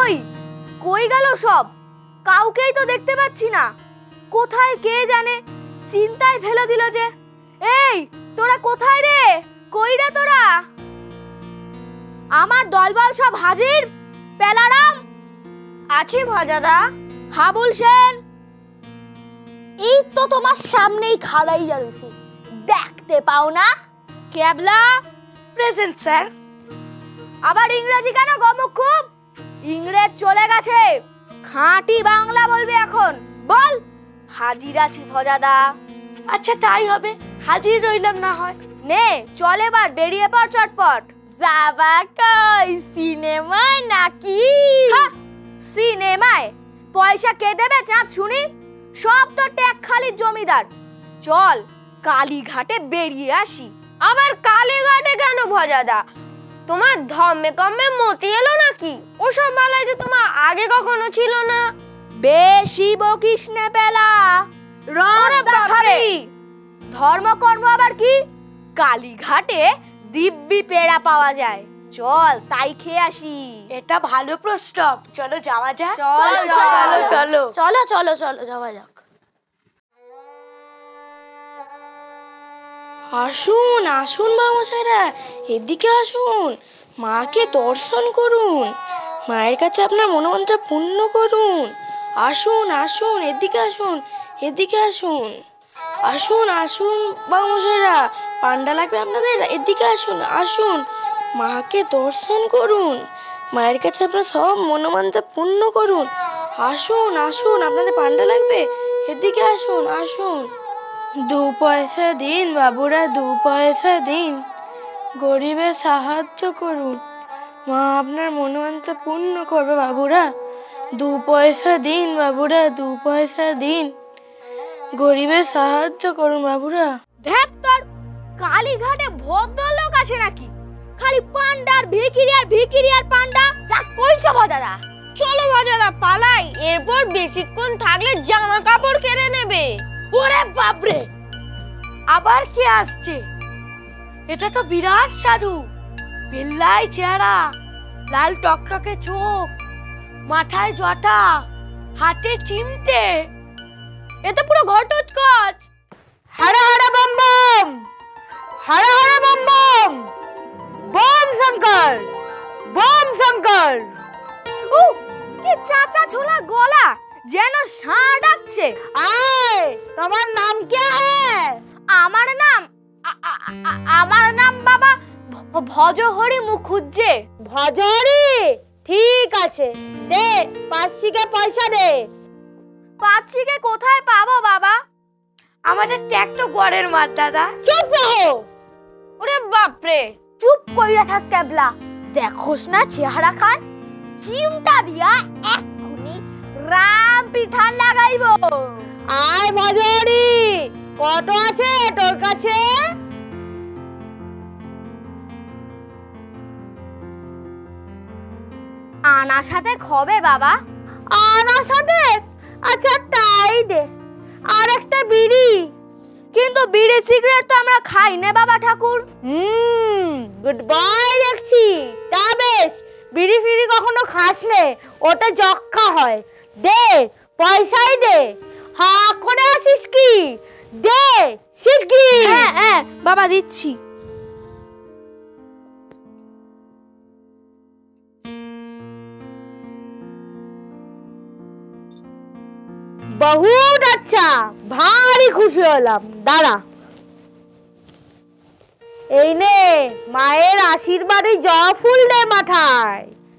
কই কই গেল সব? কাউকেই তো দেখতে পাচ্ছি না। কোথায় কে জানে? চিন্তায় ফেলে দিল যে। এই তোরা কোথায় রে? কই রে তোরা? আমার দলবল সব হাজির। পেলারাম আছি ভজাদা। হাবুল সেন এই তো তোমার সামনেই খাড়াই রয়েছে, দেখতে পাও না? ক্যাবলা প্রেজেন্ট স্যার। আবার ইংরেজি কেন গমুখ? খুব ইংরেজ চলে গেছে, খাঁটি বাংলা বলবি এখন। বল হাজির আছি ভজাদা। আচ্ছা তাই হবে, হাজির রইলাম না হয়। নে চল এবার বেরিয়ে পড় চটপট। যাবা কই? সিনেমায় নাকি? সিনেমায় পয়সা কে দেবে চাঁদ শুনি? সব তো ট্যাক খালি জমিদার। চল কালীঘাটে বেরিয়ে আসি। আবার কালীঘাটে কেন ভজাদা? তোমার ধর্মে কমে মতি এলো নাকি? ওসব বেলায় যে তোমার আগে কখনো ছিল না। বেশি বকিস না পেলা, রং দেখাবি। ধর্মকর্ম আবার কি? কালীঘাটে দিব্যি পেড়া পাওয়া যায়, চল তাই খেয়ে আসি। এটা ভালো প্রস্তাব, চলো যাওয়া যাক। চল চলো চলো চলো চলো চলো যাওয়া যাক। আসুন আসুন মামশাইরা, এদিকে আসুন, মাকে দর্শন করুন, মায়ের কাছে আপনার মনোবাঞ্ছা পূর্ণ করুন। আসুন আসুন, এদিকে আসুন, এদিকে আসুন। আসুন আসুন মামশাইরা, পান্ডা লাগবে আপনাদের, এদিকে আসুন। আসুন মাকে দর্শন করুন, মায়ের কাছে আপনার সব মনোবাঞ্ছা পূর্ণ করুন। আসুন আসুন, আপনাদের পান্ডা লাগবে, এদিকে আসুন। আসুন, 2 পয়সা দিন বাবুরা, 2 পয়সা দিন, গরিবের সাহায্য করুন, মা আপনার মনোবাঞ্ছা পূর্ণ করবে বাবুরা। 2 পয়সা দিন বাবুরা, 2 পয়সা দিন, গরিবের সাহায্য করুন বাবুরা। ধ্যাত তোর, কালীঘাটে ভদ্রলোক আছে নাকি? খালি পান্ডার ভিখিরি আর ভিখিরি আর পান্ডা। যা কইছো ভজাদা? চলো ভজাদা পালাই, এরপর বেশিক্ষণ থাকলে জামা কাপড় কেড়ে নেবে। ওরে বাপরে, আবার কে আসছে? এটা তো বিরাট সাধু, বেল্লাই চেহারা, লাল টকটকে চোখ, মাথায় জটা, হাতে চিমটে, এ তো পুরো ঘটোৎকচ। হরে হরে বম বম, হরে হরে বম বম, বম শঙ্কর, বম শঙ্কর। ও কি চাচা ছোলা গলা, যেন ষাঁড় ডাকছে। আয় তোমার নাম কি? আমার নাম আমার নাম বাবা ভজহরি মুখুজ্জে। ভজহরি? ঠিক আছে, দে 5 পয়সা দে। 5 কোথায় পাবো বাবা? আমাদের ট্যাগ তো গড়ের মার দাদা। চুপ রহো। ওরে বাপরে, চুপ কইরা থাক ক্যাবলা, দেখোস না চেহারা খান? চিমটা দিয়া এক্ষুনি রাম পিঠান লাগাইবো। আয় ভজহরি, কত আছে তোর কাছে? আনা সাথে খবে বাবা। আনা সাথে? আচ্ছা তাই দে। আর একটা বিড়ি। কিন্তু বিড়ি সিগারেট তো আমরা খাই না বাবা ঠাকুর। গুড বাই দেখছি। তা বেশ, বিড়ি ফিড়ি কখনো খাস নে, ওটা যক্ষা হয়। দে পয়সাই দে, হা করে আসিস কি? দে শিগগির। হ্যাঁ হ্যাঁ বাবা দিচ্ছি। বহুত আচ্ছা, ভারী খুশি হলাম। দাঁড়া, এই নে মায়ের আশীর্বাদে জবা ফুল দে মাথায়।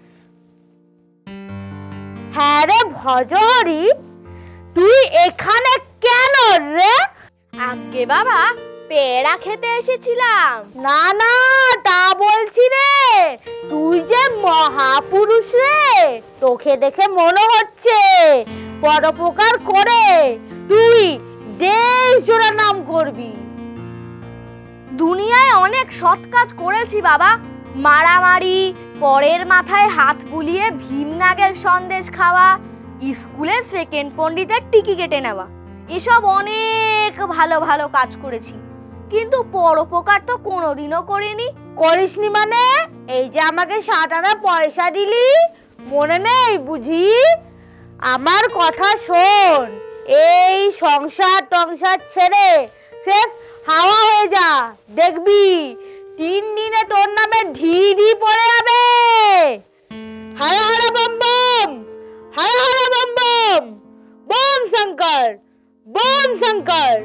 হ্যাঁ রে ভজহরি, তুই এখানে কেন রে? আগে বাবা পেড়া খেতে এসেছিলাম। না না, তা বলছি রে, তুই যে মহাপুরুষ রে, তোকে দেখে মনে হচ্ছে পরোপকার করে তুই দেশ জোড়া নাম করবি। দুনিয়ায় অনেক সৎ কাজ করেছি বাবা, মারামারি, পরের মাথায় হাত বুলিয়ে ভীমনাগের সন্দেশ খাওয়া, স্কুলে সেকেন্ড পণ্ডিতের টিকি কেটে নেওয়া, এসব অনেক ভালো ভালো কাজ করেছি, কিন্তু পরোপকার তো কোনোদিনও করিনি। করিসনি মানে? এই যে আমাকে 7 আনা পয়সা দিলি, মনে নেই বুঝি? আমার কথা শোন, এই সংসার টংসার ছেড়ে সেফ হাওয়া হয়ে যা, দেখবি 3 দিনে তোর নামে ঢিঢি পড়ে যাবে। হর হর বম বম, হর হর বম বম, বম শঙ্কর, বম শঙ্কর।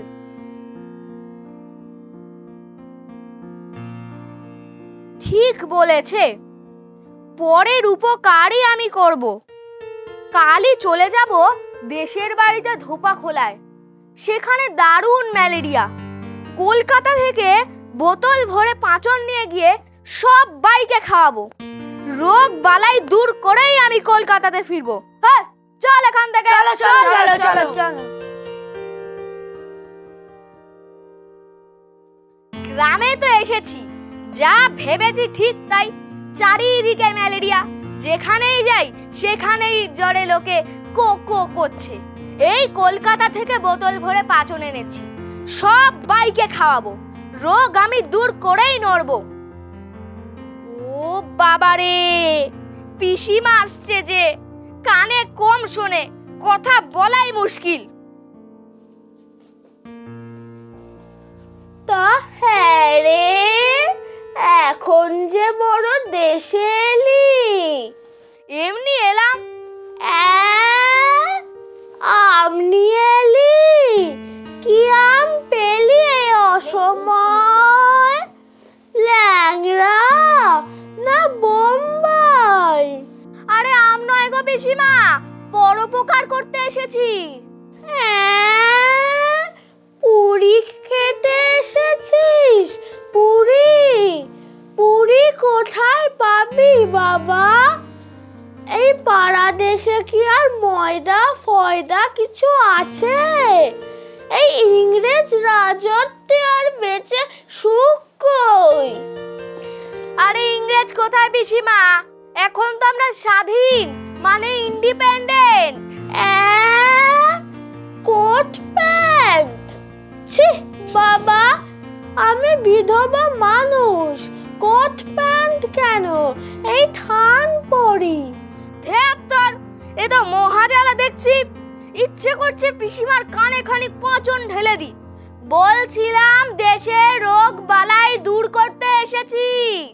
ঠিক বলেছে, পরের উপকারই আমি করব। কালই চলে যাব দেশের বাড়িতে ধোপা খোলায়, সেখানে দারুণ ম্যালেরিয়া। কলকাতা থেকে বোতল ভরে পাঁচন নিয়ে গিয়ে সব বাইকে খাওয়াবো। রোগ বালাই দূর করেই আমি কলকাতাতে ফিরবো। হ্যাঁ চল এখান থেকে, চলো চলো চলো চলো। গ্রামে তো এসেছি, যা ভেবেছি ঠিক তাই। চারিদিকে ম্যালেরিয়া, যেখানেই যাই সেখানেই জ্বরে লোকে কো কো করছে। এই কলকাতা থেকে বোতল ভরে পাঁচন এনেছি, সব বাইকে খাওয়াবো। রোগ আমি দূর করেই নড়বো। ও বাবারে, পিসিমা আসছে যে, কানে কম শোনে, কথা বলাই মুশকিল। তা হ্যাঁ রে, এখন যে বড় দেশে এলি। এমনি এলাম। আম নিয়ে এলি? কি আম পেলি এই অসময়? ল্যাংড়া না বোম্বাই? আরে আম নয় গো পিসিমা, পরোপকার করতে এসেছি। পুরি খেতে এসেছিস? পুরি? পুরি কোথায় পাবি বাবা? এই পাড়া দেশে কি আর ময়দা ফয়দা কিছু আছে? এই ইংরেজ রাজত্বে আর বেঁচে সুখ কই? আরে ইংরেজ কোথায় পিসিমা, এখন তো আমরা স্বাধীন, মানে ইন্ডিপেন্ডেন্ট। Coat pant? ছি বাবা, আমি বিধবা মানুষ, কোট প্যান্ট কেন, এই থান পরি। ধ্যাত্তর, এ তো মহাজালা দেখছি। ইচ্ছে করছে পিসিমার কানে খানি পাঁচন ঢেলে দি। বলছিলাম দেশের রোগ বালাই দূর করতে এসেছি।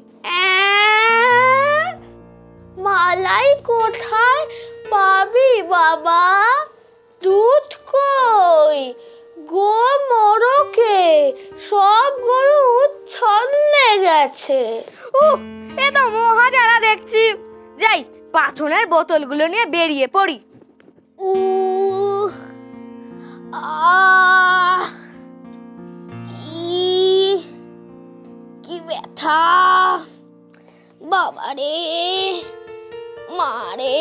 মালাই কোথায় পাবি বাবা? দুধ কই? গো মরকে, সব গরু ছন্দে গেছে। এ তো মহাজালা দেখছি। যাই, পাঁচনের বোতলগুলো নিয়ে বেরিয়ে পড়ি। কি ব্যথা বাবারে, মারে।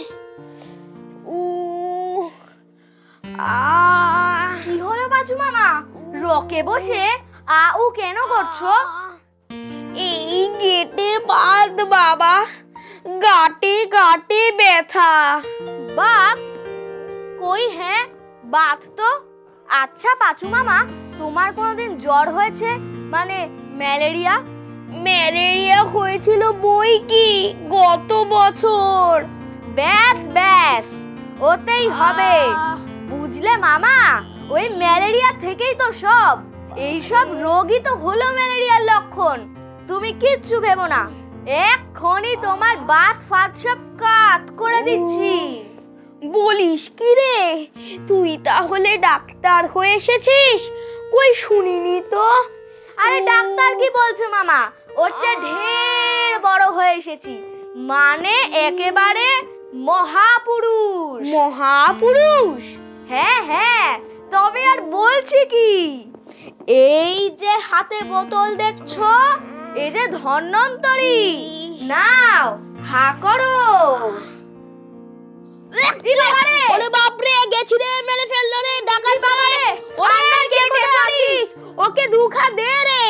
কি হলো বাজু মামা, রকে বসে আউ কেন করছো? এই গেটে বাদ বাবা, গাটে গাটে ব্যথা। বাত? কই হ্যাঁ, বাত তো। আচ্ছা পাচু মামা, তোমার কোনোদিন জ্বর হয়েছে, মানে ম্যালেরিয়া? ম্যালেরিয়া হয়েছিল বই কি গত বছর। ব্যাস ব্যাস, ওতেই হবে। বুঝলে মামা, ওই ম্যালেরিয়া থেকেই তো সব। এই সব রোগই তো হলো ম্যালেরিয়ার লক্ষণ। তুমি কিচ্ছু ভেবো না, এক্ষুনি তোমার বাত ফাত সব কাট করে দিচ্ছি। বলিস কি রে, তুই তাহলে ডাক্তার হয়ে এসেছিস? কই শুনিনি তো। আরে ডাক্তার কি বলছো মামা, ওর চেয়ে ঢের বড় হয়ে এসেছি, মানে একেবারে মহাপুরুষ। মহাপুরুষ? হ্যাঁ হ্যাঁ, তবে আর বলছি কি, এই যে হাতে বোতল দেখছো, এই যে ধন্বন্তরী, নাও হা করো। ওরে বাপরে, গেছি রে, মেরে ফেললো রে, ডাকাত পালায়। ওরে কে কোথায় আছিস? ওকে দুখা দে রে।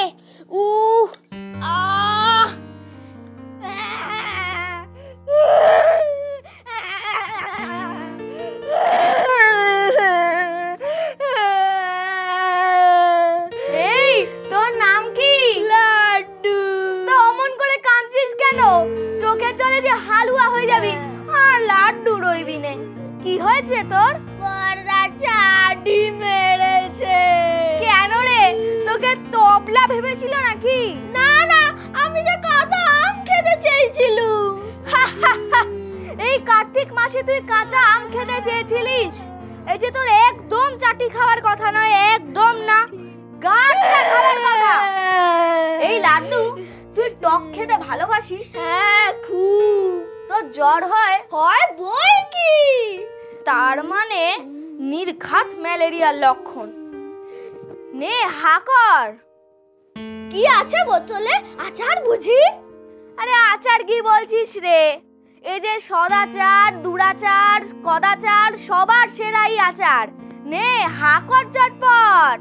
এই তোর নাম কি? লাড্ডু। তো অমন করে কাঁদছিস কেন? চোখের জলে যে হালুয়া হয়ে যাবি। আর লাড্ডু রইবি নে। কি হয়েছে তোর? বড়দা চাটি মেরেছে। কেন রে, তোকে তবলা ভেবেছিল নাকি? না না, আমি যে কাঁচা আম খেতে চেয়েছিলুম। এই কার্তিক মাসে তুই কাঁচা আম খেতে চেয়েছিলিস? এই যে তোর একদম চাটি খাওয়ার কথা নয়, একদম না, গাঁটটা খাওয়ার কথা। এই লাড্ডু, তুই টক খেতে ভালোবাসিস? হ্যাঁ খুব। তোর জ্বর হয়? হয় বই কি, তার মানে নির্ঘাত ম্যালেরিয়ার লক্ষণ। নে হা কর। কি আছে বোতলে? আচার বুঝি? আরে আচার কি বলছিস রে, এই যে সদাচার, দুরাচার, কদাচার, সবার সেরাই আচার। নে হা কর চটপট।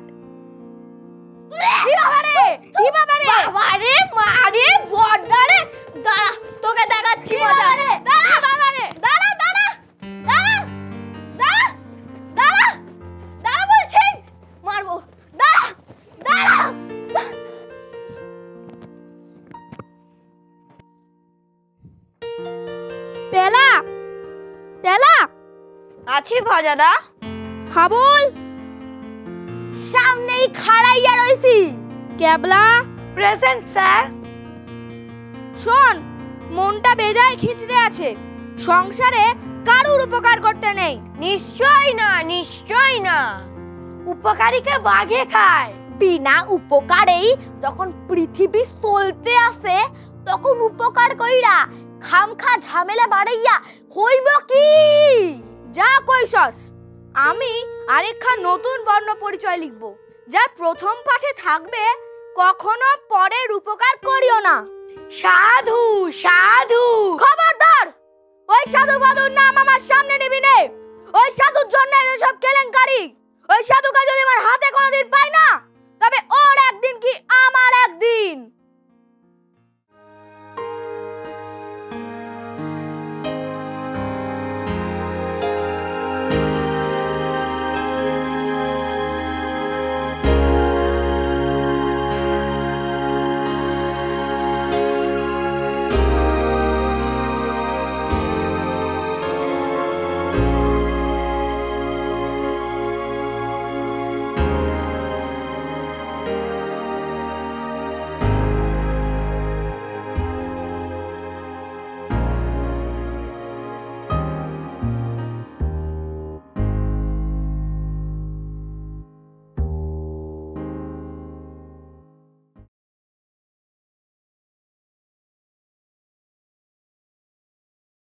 মারে বড়দারে, দাঁড়া তোকে দেখাচ্ছি মজা। দাঁড়া দাঁড়া দাঁড়া দাঁড়া দাঁড়া দাঁড়া দাঁড়া দাঁড়া বলছি, মারবো। দাঁড়া দাঁড়া। পেলা পেলা আছে ভজাদা? হ্যাঁ বল। সামনেই খাড়াইয়া রইছি। ক্যাবলা প্রেজেন্ট স্যার। শোন, মনটা বেজায় খিচড়ে আছে, সংসারে কারুর উপকার করতে নেই। নিশ্চয় না, নিশ্চয় না। উপকারীকে বাঘে খায়। বিনা উপকারেই যখন পৃথিবী চলতে আসে, তখন উপকার কইরা খামখা ঝামেলা বাড়াইয়া হইব কি? যা কইছস। আমি আরেকখান নতুন বর্ণ পরিচয় লিখব, যার প্রথম পাঠে থাকবে কখনো পরের উপকার করিও না। সাধু সাধু। খবরদার, ওই সাধু ফাধুর নাম আমার সামনে নিবি নে। ওই সাধুর জন্য এসব কেলেঙ্কারি। ওই সাধুকে যদি আমার হাতে কোনোদিন পাই না, তবে ওর একদিন কি আমার একদিন।